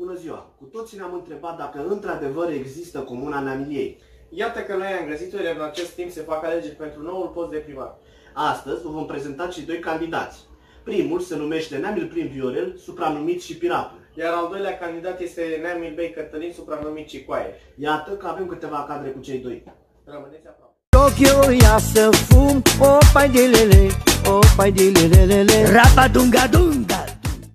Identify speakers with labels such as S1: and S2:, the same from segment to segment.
S1: Bună ziua! Cu toții ne-am întrebat dacă într-adevăr există Comuna Neamiliei.
S2: Iată că noi am găsit-o, iar în acest timp se fac alegeri pentru noul post de primar.
S1: Astăzi vă vom prezenta cei doi candidați. Primul se numește Neamil Prim Viorel, supranumit și Piratul.
S2: Iar al doilea candidat este Neamil Bey Cătălin, supranumit Cicoaie.
S1: Iată că avem câteva cadre cu cei doi.
S2: Rămâneți aproape.
S3: Eu ia să fum, o pai de lele, o pai de lele, rapa dunga dunga.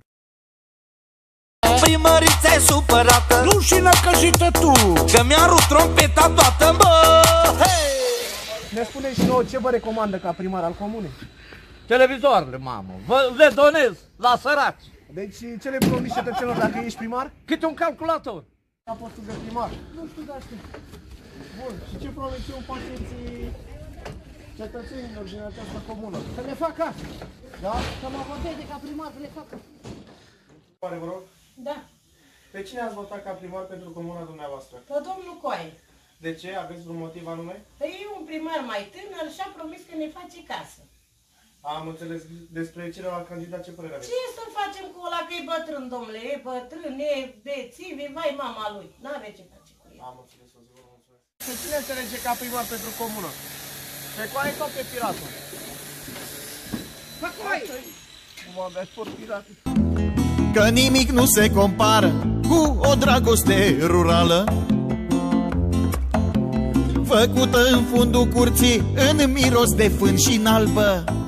S4: Primărița-i supărată,
S3: Rușina căjită tu,
S4: că mi-a rupt trompeta toată, bă! Hey!
S5: Ne spuneți și nouă ce vă recomandă ca primar al comunei.
S6: Televizoarele, mamă, le donez la săraci.
S5: Deci ce le promiți cetățenilor dacă ești primar?
S6: Câte un calculator.
S5: La postul de primar. Nu știu de asta. Bun, și ce promite un pacienții cetățenilor din această comună? Să le facă asta. Da?
S7: Să mă voteze ca primar, să le facă.
S2: Pare, vă rog?
S7: Da.
S2: Pe cine ați votat ca primar pentru comuna dumneavoastră?
S7: Pe domnul Coaie.
S2: De ce? Aveți vreun motiv anume?
S7: Păi e un primar mai tânăr și a promis că ne face casă.
S2: Am înțeles. Despre celălalt candidat ce părere aveți?
S7: Ce să facem cu ăla că e bătrân, domnule? E bătrân, e bețiv, e vai mama lui. N-are ce face cu el.
S2: Am înțeles, o zi, vă mulțumesc.
S5: Pe cine înțelege ca primar pentru comună? Pe Coaie sau pe Piratul?
S7: Pe Coaie!
S5: Cum avea sport Piratul?
S4: Că nimic nu se compară cu o dragoste rurală, făcută în fundul curții, în miros de fân și în albă.